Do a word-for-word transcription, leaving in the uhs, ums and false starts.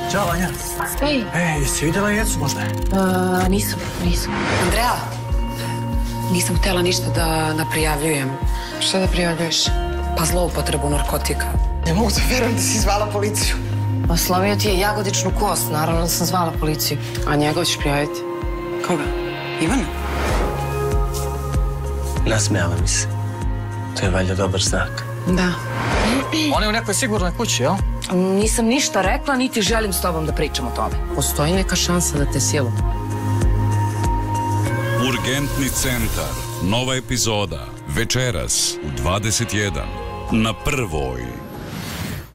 Ćao, Anja. Ej. Ej, jesi vidjela Jecu možda? Uh, nisam, nisam. Andrea, nisam htjela ništa da, da prijavljujem. Šta da prijavljuješ? Pa zloupotrebu narkotika. Ne mogu da verujem da si zvala policiju. Pa slomio ti je jagodičnu kost, naravno da sam zvala policiju. A njega ćeš prijaviti? Koga? Ivana? Nasmejala mi se. To je valjda dobar znak. Da. On je u nekoj sigurnoj kući, jel? Nisam ništa rekla, niti želim s tobom da pričam o tome. Postoji neka šansa da te silu. Urgentni centar. Nova epizoda. Večeras u dvadeset jedan. Na Prvoj.